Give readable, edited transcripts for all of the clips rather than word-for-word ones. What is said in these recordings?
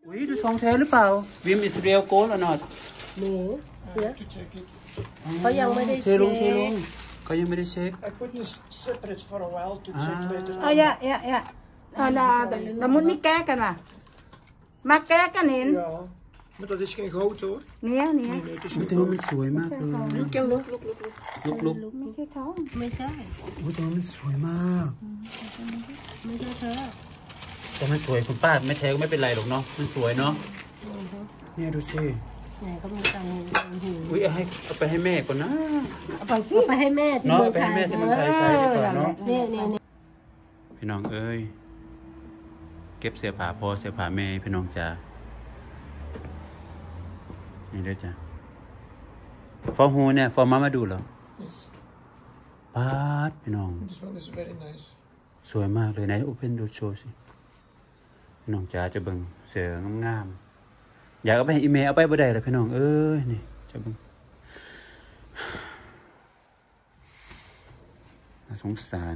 อุ้ยดูทองแท้หรือเปล่าวิมอิสราเอลโกลด์หรือ not นี่เขายังไม่ได้เช็คเขายังไม่ได้เช็ค I put this separate for a while to check later. Oh ja. Dan moet niet kijken maar. Maar kijken in. Ja, maar dat is geen goud hoor. Nee. Nee, het is อุ้ย geen แต่ว่ามัน goud. สวยมากเลย Look and look. ลุกไม่ใช่ท้องไม่ใช่อุ้ยแต่ว่ามันสวยมากไม่ใช่เธอแต่มันสวยคุณป้าไม่แท้ก็ไม่เป็นไรหรอกเนาะมันสวยเนาะเนี่ยดูสิไหนก็มีตังค์อุ้ยเอาไปให้แม่ก่อนนะเอาไปให้แม่ที่เนาะเมืองไปไทให้ยแม่ที่เมืองไทยใช้ดีกว่าเนาะนี่พี่น้องเอ้ยเก็บเสื้อผ้าพ่อเสื้อผ้าแม่พี่น้องจ๋านี่ด้วยจ้ะฟอร์ฮูเนี่ยฟอร์มาดูเหรอ Yes. ป๊าดพี่น้อง This one is very nice. สวยมากเลยไหนโอเพนดูโชว์สิพี่น้องจ๋าจะเบิ่งเสืองามๆอยากเอาไปให้อีเมลเอาไปบ่ได้เลยพี่น้องเอ้ยนี่จะเบิ่งน่าสงสาร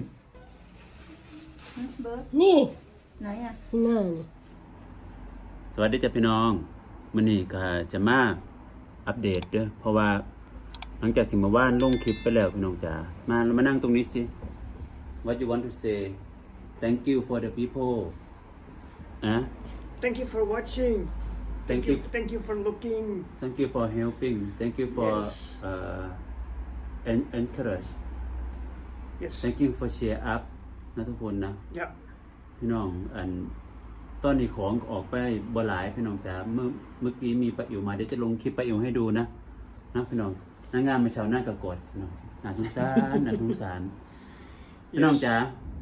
นี่ไหนอ่ะนี่สวัสดีจ้ะพี่น้องมื้อนี้ก็จะมาอัปเดตเด้อเพราะว่าหลังจากที่เมื่อวานลงคลิปไปแล้วพี่น้องจ๋ามานั่งตรงนี้สิ What you want to say Thank you for the people Thank you for watching. Thank you Thank you for looking. Thank you for helping Thank you for Yes. encourage Yes. Thank you for share up นะทุกคนนะ Yeah. พี่น้องตอนนี้ของออกไปบ่หลายพี่น้องจ๋าเมื่อกี้มีป้าอิ๋วมาเดี๋ยวจะลงคลิปป้าอิ๋วให้ดูนะพี่น้องนางงามมาเช้าหน้ากระกดพี่น้องน่าสงสารน่าสงสารพี่น้องจ๋า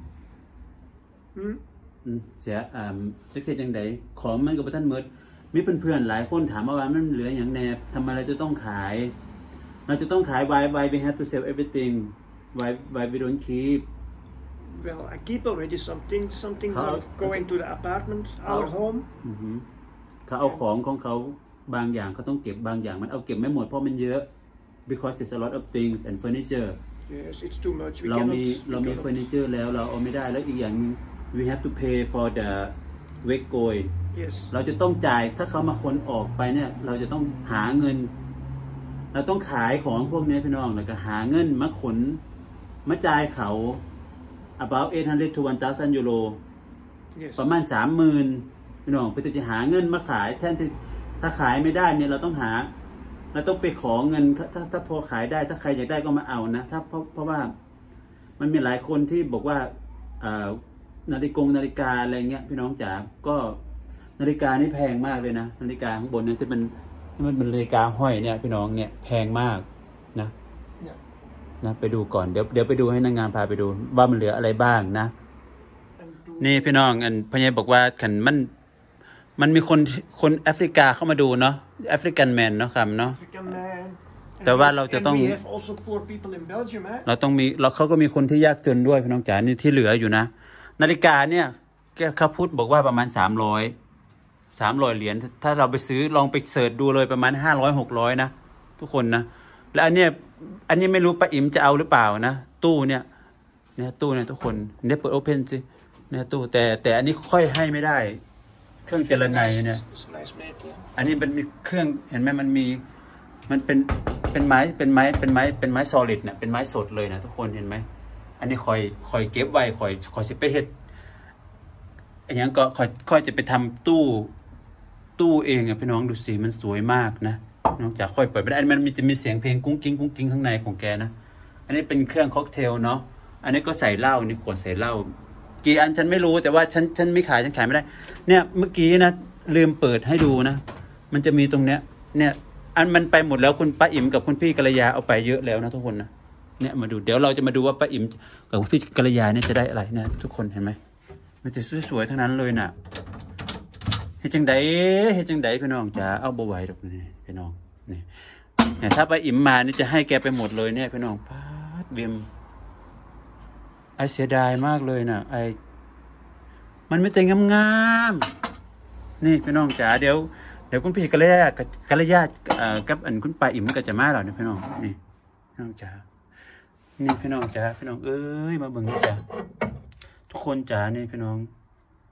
เสียจะเสียจังใดของมันกับท่านเมิดมีเพื่อนๆหลายคนถามว่ามันเหลืออย่างแนบทำไมเราจะต้องขายเราจะต้องขาย why we have to sell everything why we don't keep Well, I keep already something. Something are going to the apartment, our home. เขาเอาของเขาบางอย่างเขาต้องเก็บบางอย่างมันเอาเก็บไม่หมดเพราะมันเยอะ because it's a lot of things and furniture Yes, it's too much. เรามีเฟอร์นิเจอร์แล้วเราเอาไม่ได้แล้วอีกอย่างนึง we have to pay for the wake goy Yes. เราจะต้องจ่ายถ้าเขามาคนออกไปเนี่ยเราจะต้องหาเงินเราต้องขายของพวกนี้พี่น้องแล้วก็หาเงินมาขนมาจ่ายเขา about 800 to 1,000 ยูโร Yes. ประมาณ 30,000 พี่น้องเพื่อจะหาเงินมาขายแทนที่ถ้าขายไม่ได้เนี่ยเราต้องไปขอเงินถ้าพอขายได้ถ้าใครอยากได้ก็มาเอานะถ้าเพราะว่ามันมีหลายคนที่บอกว่านาฬิกาอะไรเงี้ยพี่น้องจ๋าก็นาฬิกานี่แพงมากเลยนะนาฬิกาข้างบนเนี่ยที่มันเป็นนาฬิกาห้อยเนี่ยพี่น้องเนี่ยแพงมากนะไปดูก่อนเดี๋ยวไปดูให้นางงามพาไปดูว่ามันเหลืออะไรบ้างนะนี่พี่น้องพญายบอกว่าขันมันมีคนแอฟริกาเข้ามาดูเนาะแอฟริกันแมนเนาะครับเนาะ African man. แต่ว่าเราจะต้อง We have also poor people in Belgium, eh? เราต้องมีเขาก็มีคนที่ยากจนด้วยพี่น้องจ๋านี่ที่เหลืออยู่นะนาฬิกาเนี่ยเขาพูดบอกว่าประมาณ300เหรียญถ้าเราไปซื้อลองไปเสิร์ชดูเลยประมาณ500-600นะทุกคนนะและอันนี้ไม่รู้ป้าอิ๋มจะเอาหรือเปล่านะตู้เนี่ยตู้เนี่ยทุกคนเนี่ยเปิดโอเพนสิเนี่ยตู้แต่อันนี้ค่อยให้ไม่ได้เครื่องเจรไนเนี่ย It's nice made, yeah. อันนี้มันมีเครื่องเห็นไหมมันเป็นไม้ซอลิดเนี่ยเป็นไม้สดเลยนะทุกคนเห็นไหมอันนี้คอยเก็บไว้คอยสิไปเฮ็ดอันนี้ก็ค่อยจะไปทำตู้เองอ่ะพี่น้องดูสิมันสวยมากนะนอกจากค่อยเปิดไปได้มันจะมีเสียงเพลงกุ้งกิ้งข้างในของแกนะอันนี้เป็นเครื่องค็อกเทลเนาะอันนี้ก็ใส่เหล้านี่ขวดใส่เหล้ากี่อันฉันไม่รู้แต่ว่าฉันไม่ขายฉันขายไม่ได้เนี่ยเมื่อกี้นะลืมเปิดให้ดูนะมันจะมีตรงเนี้ยเนี่ยอันมันไปหมดแล้วคุณป้าอิ๋มกับคุณพี่กัลยาเอาไปเยอะแล้วนะทุกคนนะเนี่ยมาดูเดี๋ยวเราจะมาดูว่าป้าอิ๋มกับคุณพี่กัลยาเนี่ยจะได้อะไรนะทุกคนเห็นไหมมันจะสวยๆทั้งนั้นเลยน่ะเฮ็ดจังไดพี่น้องจ๋าเอาบ่ไหวดอกนี่พี่น้องนี่เนี่ยถ้าป้าอิ๋มมานี่จะให้แกไปหมดเลยเนี่ยพี่น้องพาดเบียมไอเสียดายมากเลยน่ะมันไม่แต่งงามๆนี่พี่น้องจ๋าเดี๋ยวคุณพี่กัลยากับคุณป้าอิ๋มก็จะมาแล้วเนี่ยพี่น้องนี่พี่น้องจ๋านี่พี่น้องจ๋าพี่น้องเอ้ยมาเบิ่งนี่จ๋าทุกคนจ๋านี่พี่น้อง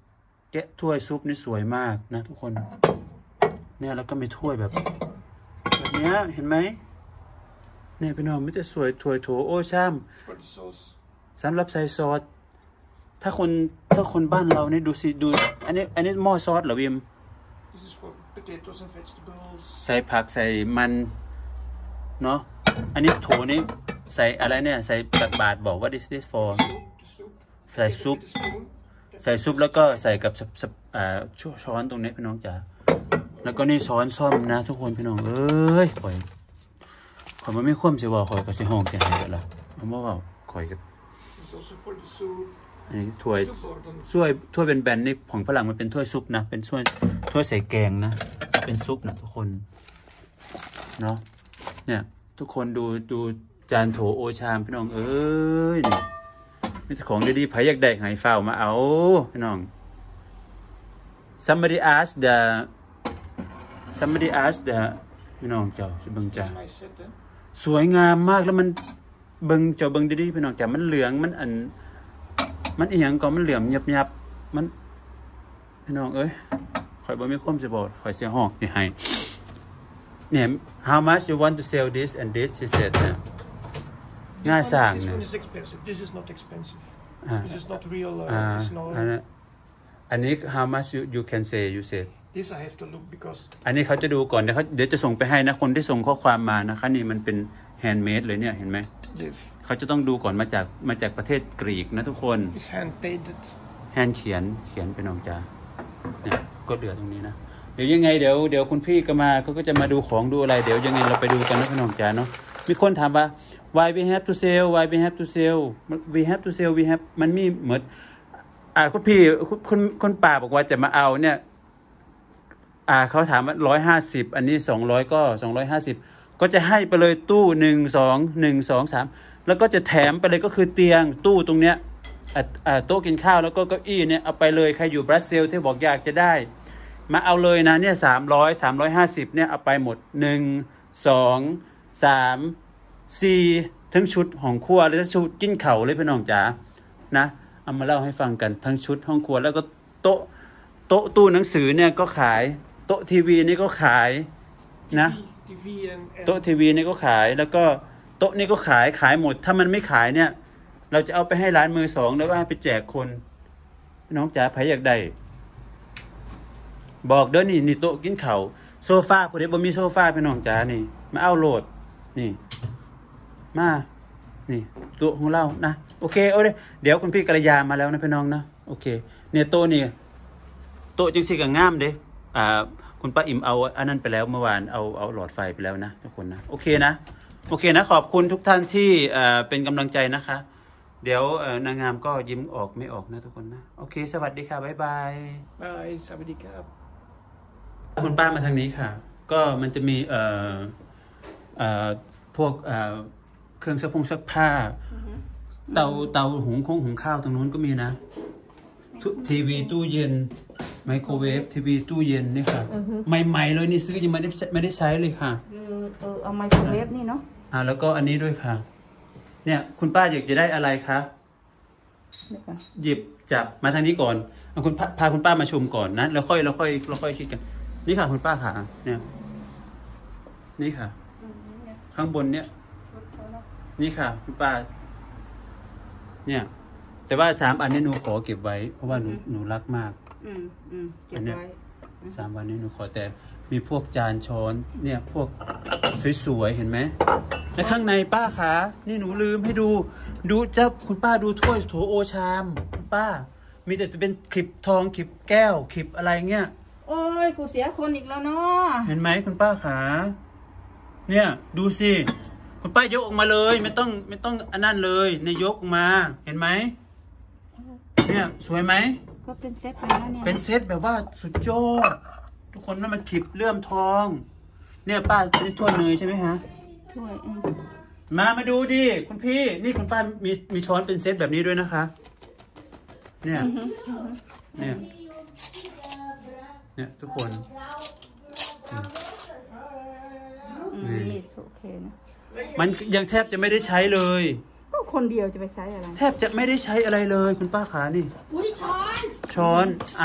แกะถ้วยซุปนี่สวยมากนะทุกคนเนี่ยแล้วก็มีถ้วยแบบเนี้ยเห็นไหมเนี่ยพี่น้องไม่จะสวยถ้วยโถโอชาม For the sauce. สำหรับใส่ซอสถ้าคนบ้านเราเนี่ยดูสิดูอันนี้หม้อซอสเหรอวิม This is for potatoes and vegetables. ใส่ผักใส่มันเนาะอันนี้โถนี้ใส่อะไรเนี่ยใส่แบบบาทบอกว่า this is for The soup. ใส่ซุป With a spoon. ใส่ซุปแล้วก็ใส่กับช้อนตรงนี้พี่น้องจ๋าแล้วก็นี่ช้อนซ่อมนะทุกคนพี่น้องเอ้ยข่อยมันไม่คว่ำสิว่าข่อยก็สิห้องจะหายแล้วเพราะว่าข่อยก็ It's also for the soup. อันนี้ถ้วย Soup bottom. ถ้วยเป็นแบนนี่ของฝรั่งมันเป็นถ้วยซุปนะเป็นถ้วยใส่แกงนะเป็นซุปนะทุกคนเนาะเนี่ยทุกคนดูจานโถโอชามพี่น้องเอ้ยนี่ของดีๆไผอยากได้ให้ฝ้าวมาเอาพี่น้อง somebody ask the พี่น้องเจ้าเบิ่งจ้า Nice set, eh? สวยงามมากแล้วมันเบิ่งเจ้าเบิ่งดีๆพี่น้องจ้ามันเหลืองมันอีหยังก็มันเหลื่อมยับมันพี่น้องเอ้ยข่อยบ่มีความสิบอกข่อยเสียห้องนี่ให้เนี่ย how much you want to sell this and this she said เนี่ยง่ายสร้าง This เนี่ย one is expensive. This is not expensive. Ah. This is not real. It's no. อันนี้ how much you can say you said This I have to look because อันนี้เขาจะดูก่อนเดี๋ยวจะส่งไปให้นะคนที่ส่งข้อความมานะคะนี่มันเป็นแฮนด์เมดเลยเนี่ยเห็นไหม yes, เขาจะต้องดูก่อนมาจากประเทศกรีกนะทุกคน it's hand painted. แฮนด์เขียนเป็นน้องจ๋าเนี่ยก็เหลือตรงนี้นะเดี๋ยวยังไงเดี๋ยวคุณพี่ก็มาก็จะมาดูของดูอะไรเดี๋ยวยังไงเราไปดูกันนะพี่น้องจ๋าเนาะมีคนถามว่า why we have to sell we have มันมีเหมือนคุณพี่คุณป้าบอกว่าจะมาเอาเนี่ยเขาถามว่า150อันนี้200ก็250ก็จะให้ไปเลยตู้1 2 แล้วก็จะแถมไปเลยก็คือเตียงตู้ตรงเนี้ยโต๊ะกินข้าวแล้วก็เก้าอี้เนี่ยเอาไปเลยใครอยู่บราซิลที่บอกอยากจะได้มาเอาเลยนะเนี่ย350เนี่ยเอาไปหมด1 2 3 4ทั้งชุดห้องครัวเลยทั้งชุดกินข้าวเลยพี่น้องจ๋านะเอามาเล่าให้ฟังกันทั้งชุดห้องครัวแล้วก็โต๊ะตู้หนังสือเนี่ยก็ขายโต๊ะทีวีนี่ก็ขายนะ TV and โต๊ะทีวีนี่ก็ขายแล้วก็โต๊ะนี่ก็ขายหมดถ้ามันไม่ขายเนี่ยเราจะเอาไปให้ร้านมือสองแล้วว่าไปแจกคนน้องจ๋าใครอยากได้บอกเด้อนี่โต๊ะกินข้าวโซฟาผู้ใดบ่มีโซฟาพี่น้องจ๋านี่มาเอาโหลดนี่มานี่โต๊ะของเรานะโอเคเอาเลยเดี๋ยวคุณพี่กัลยามาแล้วนะพี่น้องนะโอเคเนี่ยโต๊ะนี่โต๊ะจังสิก็งามเด้คุณป้าอิ่มเอาอันนั้นไปแล้วเมื่อวานเอาหลอดไฟไปแล้วนะทุกคนนะโอเคนะขอบคุณทุกท่านที่เป็นกำลังใจนะคะเดี๋ยวนางงามก็ยิ้มออกไม่ออกนะทุกคนนะโอเคสวัสดีค่ะบ๊ายบาย bye. Sabadi kap. คุณป้ามาทางนี้ค่ะก็มันจะมีพวกเครื่องซักผ้าเตาหุงข้าวตรงนู้นก็มีนะทีวีตู้เย็นไมโครเวฟทีวีตู้เย็นนี่ค่ะใหม่ๆเลยนี่ซื้อยังไม่ได้ใช้เลยค่ะเอาไมโครเวฟนี่เนาะแล้วก็อันนี้ด้วยค่ะเนี่ยคุณป้าอยากจะได้อะไรคะหยิบจับมาทางนี้ก่อนคุณพาคุณป้ามาชมก่อนนะแล้วค่อยคิดกันนี่ค่ะคุณป้าค่ะเนี่ยนี่ค่ะข้างบนเนี่ยนี่ค่ะคุณป้าเนี่ยแต่ว่า3อันนี้หนูขอเก็บไว้เพราะว่าหนูรักมากเก็บไว้ 3วันนี้หนูขอแต่มีพวกจานช้อนเนี่ยพวกสวยๆเห็นไหมและข้างในป้าขานี่หนูลืมให้ดูคุณป้าดูถ้วยโถโอชามคุณป้ามีแต่จะเป็นคลิปทองคลิปแก้วคลิปอะไรเงี้ยโอ้ยกูเสียคนอีกแล้วเนาะเห็นไหมคุณป้าขาเนี่ยดูสิคุณป้ายกออกมาเลยไม่ต้องอันนั้นเลยในยกออกมาเห็นไหมเนี่ยสวยไหมก็เป็นเซตไปแล้วเนี่ยเป็นเซตแบบว่าสุดยอดทุกคนว่ามันคลิปเลื่อมทองเนี่ยป้าเป็นถ้วยเนยใช่ไหมฮะถ้วยมาดูดิคุณพี่นี่คุณป้ามีช้อนเป็นเซตแบบนี้ด้วยนะคะเนี่ยทุกคนนี่โอเคนะมันยังแทบจะไม่ได้ใช้เลยก็คนเดียวจะไปใช้อะไรแทบจะไม่ได้ใช้อะไรเลยคุณป้าขานี่อุ้ยช้อนอ่ะ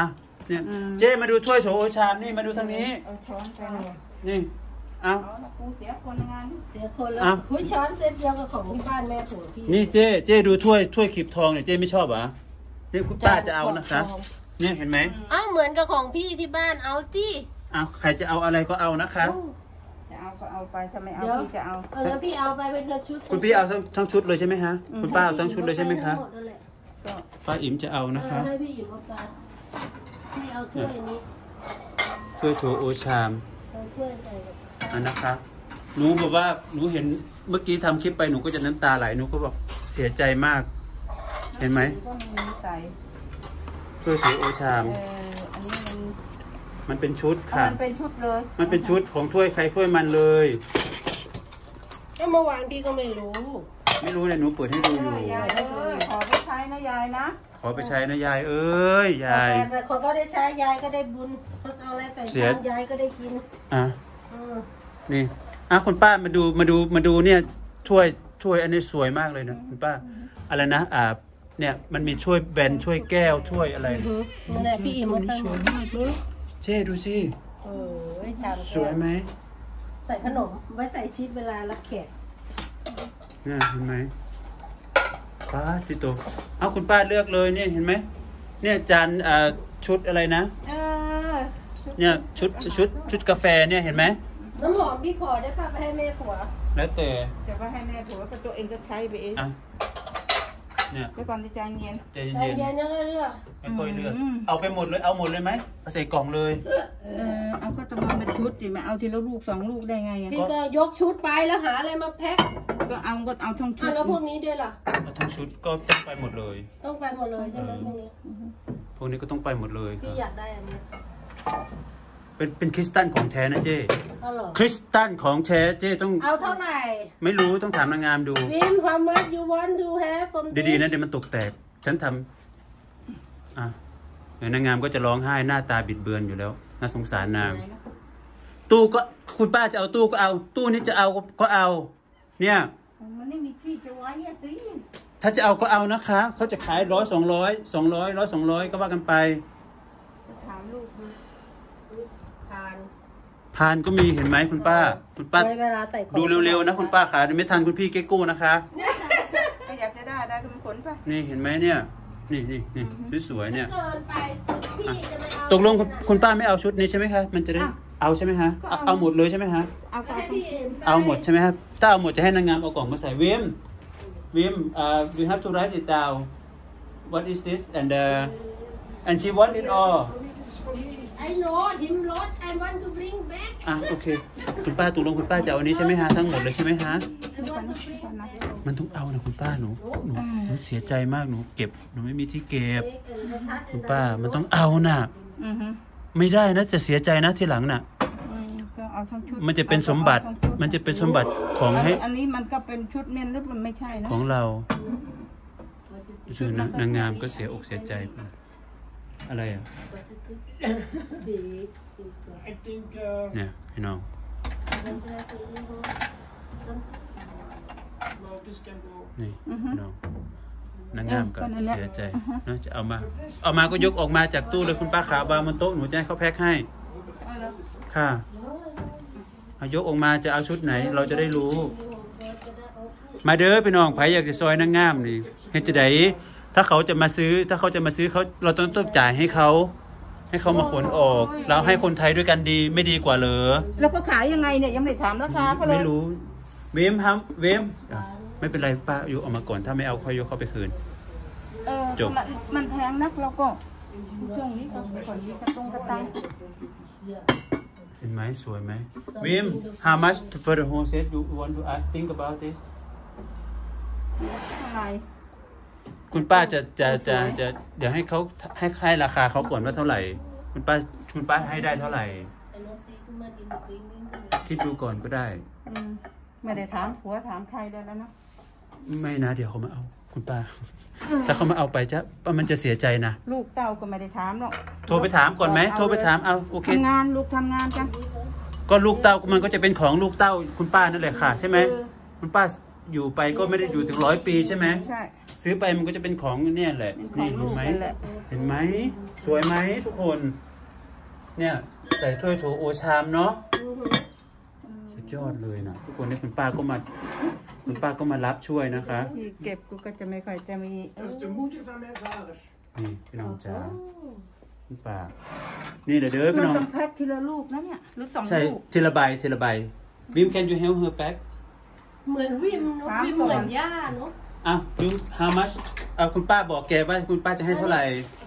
เนี่ยเจ้มาดูถ้วยโฉชามนี่มาดูทางนี้เอาช้อนไปนะนี่เอาเอาละกูเสียคนงานเสียคนแล้วหุ้ยช้อนเซ็ตเดียวกับของที่บ้านแม่ผัวพี่นี่เจ้ดูถ้วยขีบทองเนี่ยเจ้ไม่ชอบเหรอนี่คุณป้าจะเอานะคะเนี่ยเห็นไหมอ้าวเหมือนกับของพี่ที่บ้านเอาที่เอาใครจะเอาอะไรก็เอานะคะจะเอาก็เอาไปถ้าไม่เอาพี่จะเอาแล้วพี่เอาไปเป็นชุดคุณพี่เอาทั้งชุดเลยใช่ไหมฮะคุณป้าเอาทั้งชุดเลยใช่ไหมคะก็ป้าอิ๋มจะเอานะคะให้พี่อยู่กับป้าพี่เอาถ้วยนี้ถ้วยโถโอชามเอาถ้วยใส่กับอันนะคะหนูบอกว่าหนูเห็นเมื่อกี้ทำคลิปไปหนูก็จะน้ำตาไหลหนูก็บอกเสียใจมาก เห็นไหมก็มีใส่ถ้วยโถโอชามอันนี้มันเป็นชุดค่ะมันเป็นชุดเลยมันเป็นชุดของถ้วยใครถ้วยมันเลยก็เมื่อวานพี่ก็ไม่รู้ไม่รู้เลยหนูเปิดให้ดูอยู่ยายขอไปใช้นะยายนะขอไปใช้นะยายเอ้ยยายแต่คนก็ได้ใช้ยายก็ได้บุญก็เอาอะไรแต่ยายก็ได้กินอ่ะนี่อ่ะคุณป้ามาดูเนี่ยถ้วยอันนี้สวยมากเลยนะคุณป้าอะไรนะเนี่ยมันมีถ้วยแบนถ้วยแก้วถ้วยอะไรนั่นแหละพี่อิ่มมันสวยมากเลยเจ๊ดูสิจานสวยไหมใส่ขนมไว้ใส่ชีสเวลารับแขกเนี่ยเห็นไหมป้าติโตเอาคุณป้าเลือกเลยเนี่ยเห็นไหมเนี่ยจานชุดอะไรนะเนี่ยชุดกาแฟเนี่ยเห็นไหมน้ำหอมพี่ขอได้ป่ะไปให้แม่ผัวแล้วแต่จะไปให้แม่ผัวก็ตัวเองก็ใช้ไปเองอ่ะเนี่ยแล้วก่อนจะใจเย็นใจใจเย็นเย็นๆเลือกๆไม่ค่อยเลือกเอาไปหมดเลยเอาหมดเลยไหมเอาใส่กล่องเลยเอาก็ต้องมาเป็นชุดดิมาเอาทีละลูก2 ลูกได้ไงพี่ก็ยกชุดไปแล้วหาอะไรมาแพ็คก็เอาทั้งชุดแล้วพวกนี้ด้วยล่ะเอาทั้งชุดก็ต้องไปหมดเลยต้องไปหมดเลยใช่ไหมพวกนี้พวกนี้ก็ต้องไปหมดเลยพี่อยากได้อันนี้เป็นคริสตัลของแท้นะเจ้เอาหรอคริสตัลของแท้เจ้ต้องเอาเท่าไหร่ไม่รู้ต้องถามนางงามดูวิม how much you want to have from ดีๆนะเดี๋ยวมันตกแตกฉันทำเดี๋ยวนางงามก็จะร้องไห้หน้าตาบิดเบือนอยู่แล้วน่าสงสารนาง ตู้ก็คุณป้าจะเอาตู้ก็เอา ตู้นี้จะเอาก็เอา เนี่ยมันไม่มีที่จะไว้สิถ้าจะเอาก็เอานะคะเขาจะขาย100 200 ก็ว่ากันไปถามลูกดูพานก็มีเห็นไหมคุณป้าเวลาใส่ของดูเร็วๆนะคุณป้าขาไม่ทันคุณพี่เก๊กกู้นะคะก็อยากจะได้ก็มันขนไปนี่เห็นไหมเนี่ยนี่สวยๆเนี่ยเกินไปพี่จะไม่เอาตกลงคุณป้าไม่เอาชุดนี้ใช่ไหมคะมันจะได้เอาใช่ไหมฮะเอาหมดเลยใช่ไหมฮะเอาไปให้พี่อิ่มไปเอาหมดใช่ไหมครับถ้าเอาหมดจะให้นางงามเอากล่องมาใส่วิมyou have to write it down what is this and she want it all I know him lost I want to bring back โอเคคุณป้าตกลงคุณป้าจะเอาอันนี้ใช่ไหมฮะทั้งหมดเลยใช่ไหมฮะ I want to bring back มันต้องเอานะคุณป้าหนูเสียใจมากหนูเก็บหนูไม่มีที่เก็บคุณป้ามันต้องเอาน่ะไม่ได้นะจะเสียใจนะทีหลังน่ะก็เอาทั้งชุดมันจะเป็นสมบัติของให้อันนี้มันก็เป็นชุดเมียนหรือมันไม่ใช่นะของเราช่วยนางงามก็เสียอกเสียใจอะไรอ่ะ I think เนี่ยพี่น้อง no, this can go. นี่พี่น้องนางงามก็เสียใจนะจะเอามาก็ยกออกมาจากตู้เลยคุณป้าขาวางบนโต๊ะหนูจะให้เขาแพ็คให้ค่ะเอายกออกมาจะเอาชุดไหน เราจะได้รู้ มาเด้อพี่น้องไผอยากจะซอยนางงามนี่เฮ็ดจะได้ถ้าเขาจะมาซื้อเราต้องจ่ายให้เขามาขนออกแล้วให้คนไทยด้วยกันดีไม่ดีกว่าเหรอแล้วก็ขายยังไงเนี่ยยังไม่ได้ถามราคาเขาเลยไม่รู้เวมไม่เป็นไรป้ายกออกมาก่อนถ้าไม่เอาค่อยยกเข้าไปคืนจบมันแพงนักเราก็ช่วงนี้ก็ก่อนนี้กระตังเห็นไหมสวยไหมวิม how much for the whole set you want to think about this อะไรคุณป้าจะเดี๋ยวให้เขาให้ราคาเขาก่อนว่าเท่าไหร่คุณป้าให้ได้เท่าไหร่ คิดดูก่อนก็ได้ไม่ได้ถามผัวถามใครเลยแล้วนะไม่นะเดี๋ยวเขามาเอาคุณป้า ถ้าเขามาเอาไปมันจะเสียใจนะลูกเต้าก็ไม่ได้ถามหรอกโทรไปถามก่อนไหมโทรไปถามเอาโอเคทำงานลูกทำงานจ้ะก็ลูกเต้ามันก็จะเป็นของลูกเต้าคุณป้านั่นแหละค่ะใช่ไหมคุณป้าอยู่ไปก็ไม่ได้อยู่ถึง100 ปีใช่ไหมใช่ซื้อไปมันก็จะเป็นของเนี่ยแหละเป็นของนี่ลูเห็นไหมกนั่นแหละเห็นไหมสวยไหมทุกคน เนี่ยใส่ถ้วยโถโอชามเนาะสุดยอดเลยนะทุกคนนี่คุณป้าก็มารับช่วยนะคะที่เก็บกูก็จะไม่ค่อยจะมี Dat is de moeder van mijn vader. นี่พี่น้องจ๋าคุณป้านี่เด้อเราพี่น้องต้องแพ็คทีละลูกนะเนี่ยหรือ2 ใช่ลูกทีละใบบิม can you help her pack เหมือนวิมเนาะครับวิมเหมือนย่าเนาะอ่ะดู how much คุณป้าบอกแกว่าคุณป้าจะให้เท่าไหร่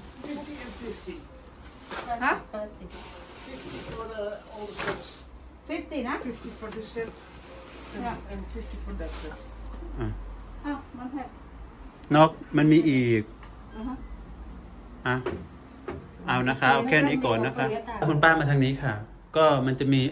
50 and 50. ฮะ 50 for all the sets. 50นะ 50 for this set. And 50 for that set. อ้าวมันแพ็คนอกมันมีอีกอือฮะอ่ะเอานะคะเอาแค่นี้ก่อนนะคะคุณป้ามาทางนี้ค่ะ ก็มันจะมี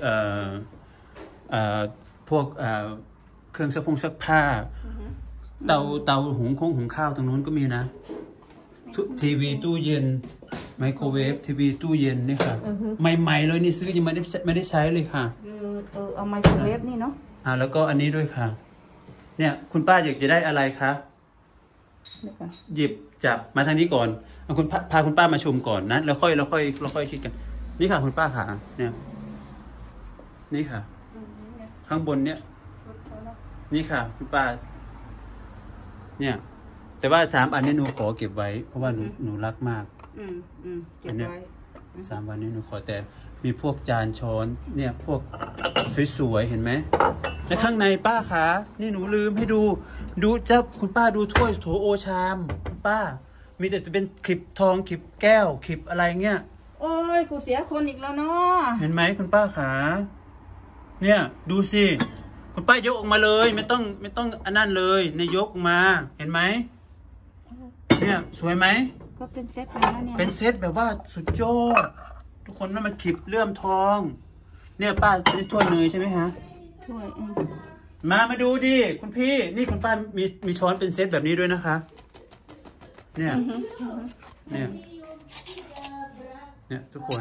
พวกเครื่องซักผ้าเตาหุงข้าวตรงนู้นก็มีนะทีวีตู้เย็นไมโครเวฟทีวีตู้เย็นนี่ค่ะใหม่ๆเลยนี่ซื้อยังไม่ได้ใช้เลยค่ะเอาไมโครเวฟนี่เนาะแล้วก็อันนี้ด้วยค่ะ เนี่ยคุณป้าอยากจะได้อะไรคะเดี๋ยวก่อนหยิบจับมาทางนี้ก่อนเอาคุณพาคุณป้ามาชมก่อนนะแล้วค่อยคิดกันนี่ค่ะคุณป้าค่ะเนี่ยนี่ค่ะ ข้างบนเนี่ยนี่ค่ะคุณป้าเนี่ยแต่ว่า3 อันนี้หนูขอเก็บไว้เพราะว่าหนูรักมากเก็บไว้ 3 วันนี้หนูขอแต่มีพวกจานช้อนเนี่ยพวกสวยๆเห็นไหมในข้างในป้าขานี่หนูลืมให้ดูเจ้าคุณป้าดูถ้วยโถโอชามคุณป้ามีแต่จะเป็นคลิปทองคลิปแก้วคลิปอะไรเงี้ยโอ้ยกูเสียคนอีกแล้วเนาะเห็นไหมคุณป้าขาเนี่ยดูสิคุณป้ายกออกมาเลยไม่ต้องอันนั้นเลยในยกออกมาเห็นไหมเนี่ยสวยไหมก็เป็นเซ็ตเลยนะเนี่ยเป็นเซตแบบว่าสุดยอดทุกคนนั่นมันคลิปเลื่อมทอง เนี่ยป้าจะได้ถ้วยเนยใช่ไหมฮะถ้วยมาดูดิคุณพี่นี่คุณป้ามีช้อนเป็นเซตแบบนี้ด้วยนะคะเนี่ยเนี่ยทุกคน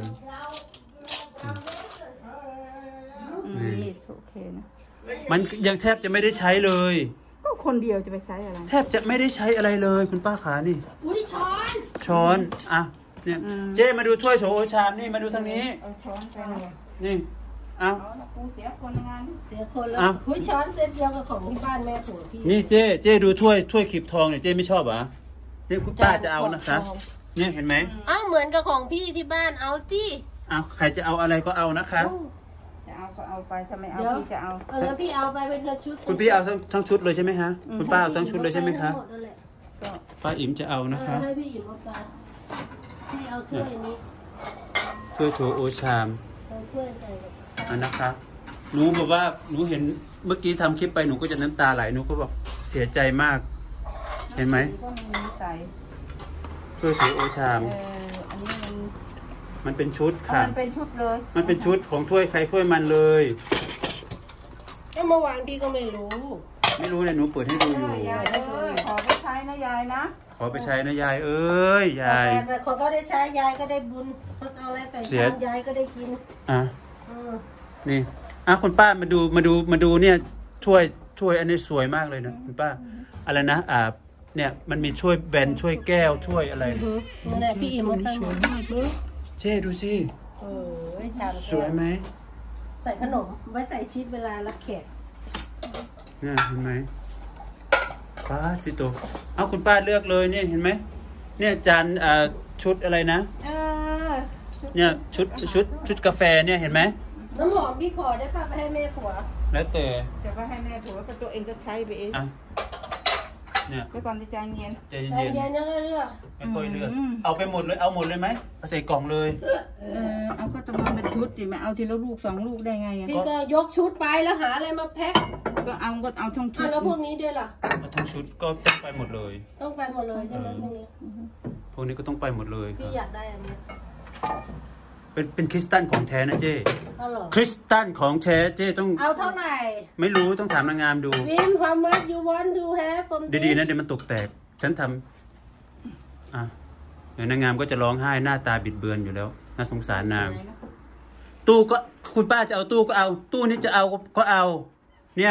นี่โอเคนะมันยังแทบจะไม่ได้ใช้เลยก็คนเดียวจะไปใช้อะไรแทบจะไม่ได้ใช้อะไรเลยคุณป้าขานี่อุ้ยช้อนอ่ะเนี่ยเจ้มาดูถ้วยโถโอชามนี่มาดูทางนี้เอาช้อนไปหน่อยนี่เอาเอาละกูเสียคนงานเสียคนแล้วอ้าวอุ้ยช้อนเซตเดียวกับของที่บ้านแม่ผัวพี่นี่เจ้ดูถ้วยคลิปทองเนี่ยเจ้ไม่ชอบเหรอนี่คุณป้าจะเอานะคะเนี่ยเห็นไหมอ้าวเหมือนกับของพี่ที่บ้านเอาที่เอาใครจะเอาอะไรก็เอานะคะจะเอาก็เอาไปถ้าไม่เอาเดี๋ยวพี่จะเอาแล้วพี่เอาไปเป็นชุดคุณพี่เอาทั้งชุดเลยใช่ไหมฮะคุณป้าเอาทั้งชุดเลยใช่ไหมคะหมดนั่นแหละก็ป้าอิ๋มจะเอานะคะให้พี่อิ่มเอาไปพี่เอาถ้วยนี้ถ้วยโถโอชามเอาถ้วยใส่กับอันนะคะหนูบอกว่าหนูเห็นเมื่อกี้ทำคลิปไปหนูก็จะน้ำตาไหลหนูก็บอกเสียใจมาก เห็นไหมก็มีใส่ถ้วยโถโอชามอันนี้มันมันเป็นชุดค่ะมันเป็นชุดเลยมันเป็นชุดของถ้วยใครถ้วยมันเลยเมื่อวานพี่ก็ไม่รู้ไม่รู้เลยหนูเปิดให้ดูอยู่ยายเอ้ยขอไปใช้นะยายนะขอไปใช้นะยายเอ้ยยายแต่คนก็ได้ใช้ยายก็ได้บุญเขาเอาอะไรแต่เสียชามยายก็ได้กินอ่ะนี่คุณป้ามาดูเนี่ยถ้วยอันนี้สวยมากเลยนะคุณป้าอะไรนะเนี่ยมันมีถ้วยแบนถ้วยแก้วถ้วยอะไรนั่นแหละพี่อิ่มเอาไปสวยมากเลยเจ๊ดูสิชามสวยไหมใส่ขนมไว้ใส่ชีสเวลารับแขกเนี่ยเห็นไหมป้าติโตเอาคุณป้าเลือกเลยเนี่ยเห็นไหมเนี่ยจานชุดอะไรนะ เนี่ยชุดกาแฟเนี่ยเห็นไหมน้ำหอมพี่ขอได้ป่ะไปให้แม่ผัวแล้วแต่จะไปให้แม่ผัวก็ตัวเองก็ใช้ไปเองอ่ะเนี่ยไปก่อนจะใจเย็นใจใจเย็นเย็นนะเลือกๆไม่ค่อยเลือกเอาไปหมดเลยเอาหมดเลยไหมเอาใส่กล่องเลยเอาก็ต้องเอาเป็นชุดดิมาเอาทีละลูก2 ลูกได้ไงอ่ะพี่ก็ยกชุดไปแล้วหาอะไรมาแพ็คก็เอาทั้งชุดแล้วพวกนี้ด้วยล่ะเอาทั้งชุดก็ต้องไปหมดเลยต้องไปหมดเลยใช่ไหมพวกนี้พวกนี้ก็ต้องไปหมดเลยคพี่รับอยากได้อันนี้เป็นคริสตัลของแท้นะเจ้เอาเหรอคริสตัลของแท้เจ้ต้องเอาเท่าไหร่ไม่รู้ต้องถามนางงามดูวิม how much you want to have from ดีๆนะเดี๋ยวมันตกแตกฉันทำเดี๋ยวนางงามก็จะร้องไห้หน้าตาบิดเบือนอยู่แล้วน่าสงสารนางตู้ก็คุณป้าจะเอาตู้ก็เอาตู้นี้จะเอาก็เอาเนี่ย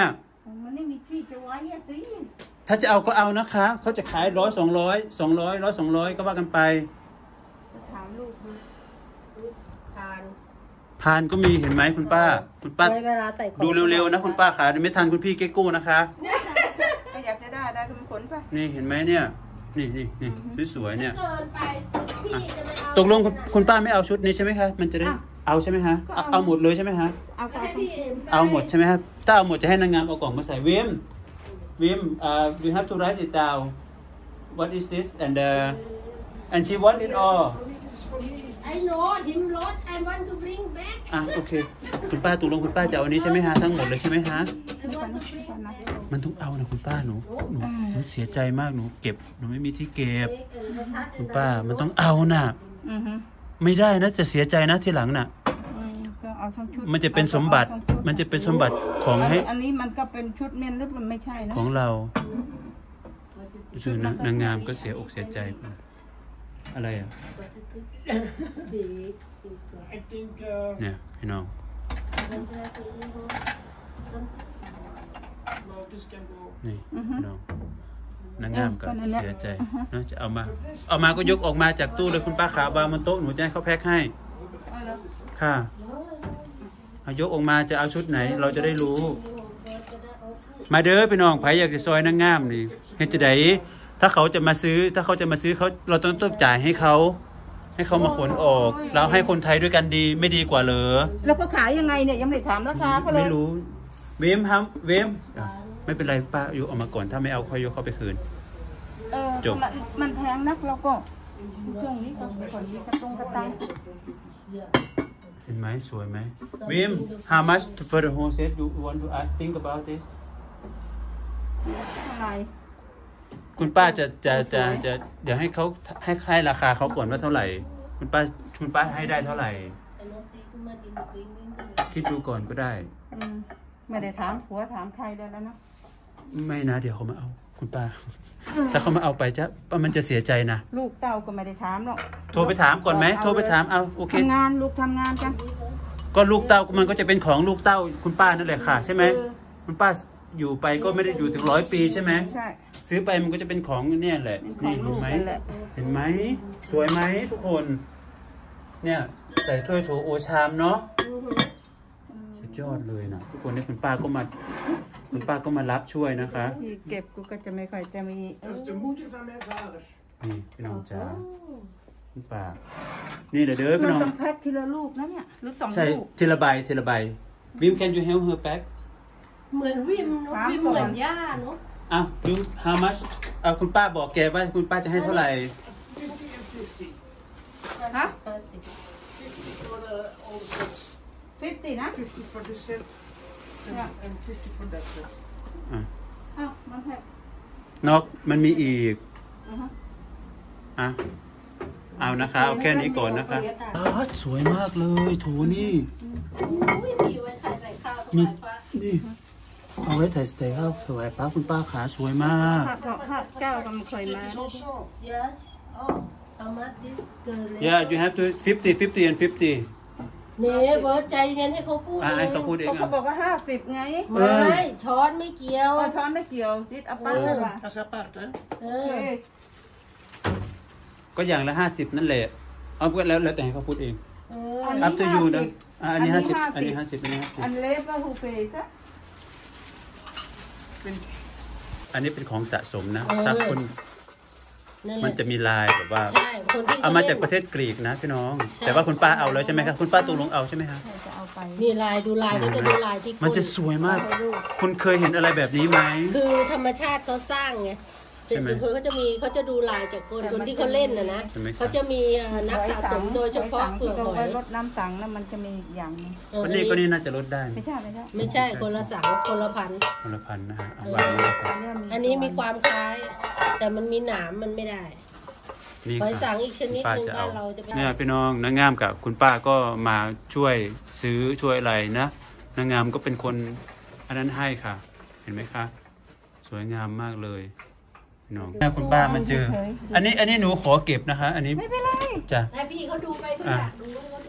มันไม่มีที่จะไว้อะสิถ้าจะเอาก็เอานะคะเขาจะขาย100 200 200 100 200ก็ว่ากันไปถามลูกดูพานก็มีเห็นไหมคุณป้าเวลาใส่ของดูเร็วๆนะคุณป้าขาเดี๋ยวไม่ทันคุณพี่เก๊กกู้นะคะก็อยากจะได้ก็มันขนไปนี่เห็นไหมเนี่ยนี่สวยๆเนี่ยเกินไปพี่จะไม่เอาตกลงคุณป้าไม่เอาชุดนี้ใช่ไหมคะมันจะได้เอาใช่ไหมฮะเอาหมดเลยใช่ไหมฮะเอาไปเอาหมดใช่ไหมครับถ้าเอาหมดจะให้นางงามเอากล่องมาใส่วิมyou have to write it down what is this and she want it all I know him lost I want to bring back โอเคคุณป้าตกลงคุณป้าจะเอาอันนี้ใช่ไหมฮะทั้งหมดเลยใช่ไหมฮะ I want to bring back มันต้องเอานะคุณป้าหนูเสียใจมากหนูเก็บหนูไม่มีที่เก็บคุณป้ามันต้องเอาน่ะไม่ได้นะจะเสียใจนะทีหลังน่ะก็เอาทั้งชุดมันจะเป็นสมบัติของให้อันนี้มันก็เป็นชุดเมนหรือมันไม่ใช่นะของเราส่วนนางงามก็เสียอกเสียใจอะไรอ่ะ I think เนี่ยพี่น้อง no, this can go. นี่พี่น้องนางงามก็เสียใจนะจะเอามาก็ยกออกมาจากตู้เลยคุณป้าขาวางบนโต๊ะหนูจะให้เขาแพ็คให้ค่ะเอายกออกมาจะเอาชุดไหนเราจะได้รู้ มาเด้อพี่น้องไผอยากจะซอยนางงามนี่เฮ็ดจะได้ถ้าเขาจะมาซื้อเขาเราต้องจ่ายให้เขามาขนออกเราให้คนไทยด้วยกันดีไม่ดีกว่าเหรอแล้วก็ขายยังไงเนี่ยยังไม่ได้ถามราคาเขาเลยไม่รู้เวมไม่เป็นไรป้ายกออกมาก่อนถ้าไม่เอาค่อยยกเข้าไปคืนจบมันแพงนักเราก็ช่วงนี้ก็ผ่อนมีกระตังเห็นไหมสวยไหมวิม how much for the whole set you want to ask think about this อะไรคุณป้าจะเดี๋ยวให้เขาให้ราคาเขาก่อนว่าเท่าไหร่คุณป้าให้ได้เท่าไหร่คิดดูก่อนก็ได้ไม่ได้ถามผัวถามใครเลยแล้วนะไม่นะเดี๋ยวเขามาเอาคุณป้า ถ้าเขามาเอาไปมันจะเสียใจนะลูกเต้าก็ไม่ได้ถามหรอกโทรไปถามก่อนไหมโทรไปถามเอาโอเคทำงานลูกทำงานกันก็ลูกเต้ามันก็จะเป็นของลูกเต้าคุณป้านั่นแหละค่ะใช่ไหมคุณป้าอยู่ไปก็ไม่ได้อยู่ถึง100 ปีใช่ไหมใช่ซื้อไปมันก็จะเป็นของเนี่ยแหละเป็นของนี่ลูเห็นไหมกนั่นแหละเห็นไหมสวยไหมทุกคน เนี่ยใส่ถ้วยโถโอชามเนาะสุดยอดเลยนะทุกคนนี่คุณป้าก็มารับช่วยนะคะที่เก็บกูก็จะไม่ค่อยจะมี Dat is de moeder van mijn vader. นี่พี่น้องจ๋าคุณป้านี่เด้อพี่เราน้องต้องแพ็คทีละลูกนะเนี่ยหรือ2 ใช่ลูกทีละใบวิม can you help her pack เหมือนวิมเนาะวิมเหมือนย่าเนาะอ้าวดู how much คุณป้าบอกแกว่าคุณป้าจะให้เท่าไหร่ 50 and 50. ฮะ 50 for all the sets. 50นะ 50 for this set. And 50 for that set. อ้าวมันแพ็คนอกมันมีอีกเอานะคะเอาแค่นี้ก่อนนะคะสวยมากเลยโถนี่มีไว้ใส่ข้าวถวายพระนี่เอาไว้ใส่ข้าวถวายพระคุณป้าขาสวยมากถ้าเจ้าก็ไม่เคยมา This also. yes oh how much this girl yeah you have to 50 and 50 เนี่ยเบิร์ดใจเย็นให้เขาพูดเอให้งเขาพูดเองเขาบอกว่า50ไงไม่ช้อนไม่เกี่ยวเอาช้อนไม่เกี่ยวติดอัปปั้นเลยว่ะ Dat is apart, hè? เอเอออก็อย่างละ50นั่นแหละเอาแล้วแต่ให้เขาพูดเองอัน up to you นะ 50 อันนี้อันนี้ 50อันนี้50อันนี้อัน 50 เล็บว่าฮูเฟซะอันนี้เป็นของสะสมนะเออถ้าคนนั่นแหมันละจะมีลายแบบว่าใช่คนที่เอามาจากประเทศกรีกนะพี่น้อง แต่ว่าคุณป้าเอาแล้วใช่ไหมครับคุณป้าตกลงเอาใช่ไหมครับจะเอาไปนี่ลายดูลายก็จะดูลายที่คมันจะสวยมาก คุณเคยเห็นอะไรแบบนี้ไหมคือธรรมชาติเขาสร้างไงใช่ไหมเขาจะดูลายจากคนที่เขาเล่นนะใช่ไหมครับเขาจะมีนักสะสมโดยเฉพาะเปลือกหอยรดน้ำสังนะมันจะมีอีกอย่างนึงวันนี้ก็นี่น่าจะลดได้ไม่ใช่ไม่ใช่คนละสังคนละพันคนละพันนะฮะวางเลยครับอันนี้มีความคล้าย แต่มันมีหนามมันไม่ได้นี่หอยสัค่ะงอีกชนิดป้าหนึ่งจะบ้าเอานเราจะเป็นเนี่ยพี่น้องนางงามกับคุณป้าก็มาช่วยซื้อช่วยอะไรนะนางงามก็เป็นคนอันนั้นให้ค่ะ เห็นไหมคะสวยงามมากเลยพี่น้องคุณป้ามันเจอ อันนี้หนูขอเก็บนะคะ อันนี้ไม่เป็นไรจ้ะให้พี่เขาดูไปพี่อยากดูให้เขาดู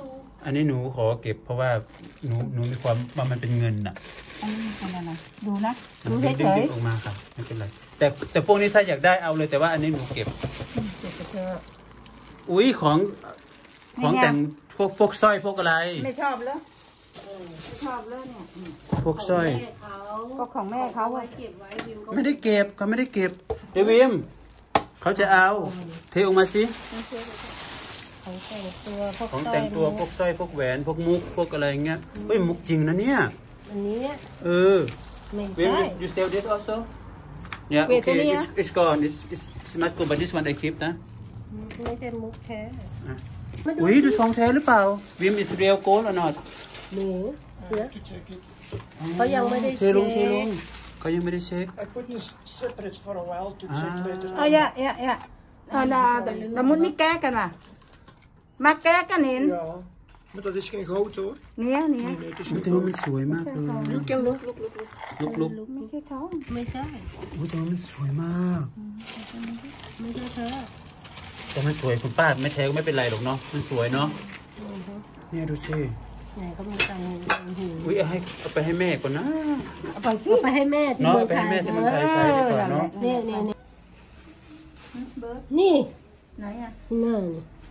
อันนี้หนูขอเก็บเพราะว่าหนูมีความว่ามันเป็นเงินน่ะอันนี้เป็นอะไรดูนะมันดูดึเฉงยออกมาค่ะไม่เป็นไรแต่พวกนี้ถ้าอยากได้เอาเลยแต่ว่าอันนี้หนูเก็บๆเก็บไปเถอะอุ้ยของแต่งพวกสร้อยพวกอะไรไม่ชอบแล้วไม่ชอบแล้วเนี่ยพวกสร้อยแม่เขาก็ของแม่เขาไว้อะเก็บไว้วิวก็ไม่ได้เก็บเขาไม่ได้เก็บเดวิมเขาจะเอาเทออกมาสิของแต่งตัวพวกของแต่งตัวพวกสร้อยพวกแหวนพวกมุกพวกอะไรเงี้ยเฮ้ยมุกจริงนะเนี่ยอันนี้เออไม่ Will ใช่ you sell this also? Yeah, Wait, okay, Tania. it's gone. It's much good, but this one I keep นะไม่ใช่มุกแท้อุ้ยดูทองแท้หรือเปล่า Wim is real gold or not? หนูเสือ To check it. เขายังไม่ได้เทลงเขายังไม่ได้เช็ค I put this separate for a while to check later. เอาอย่าสมมุตินี่แก้กันมาแก้กันเห็น Ja, maar dat is geen goud hoor. เนี่ย Nee, het is แต่ geen ว่ามัน goud. สวยมากเลย You can look. ลุกไม่ใช่ท้องไม่ใช่อุ้ยแต่ว่ามันสวยมากไม่ใช่เธอแต่มันสวยคุณป้าไม่แท้ก็ไม่เป็นไรหรอกเนาะ มันสวยเนาะ เนี่ยดูสิไหนก็มีตังค์หูอุ้ยเอาไปให้แม่ก่อนนะเอาไปสิเอาไปให้แม่ที่เนาะเมือเอางไปไทให้ยแม่ที่เมืองไทยใช้ดีกว่าเนาะนี่เบิร์ดนี่ไหนอ่ะนั่น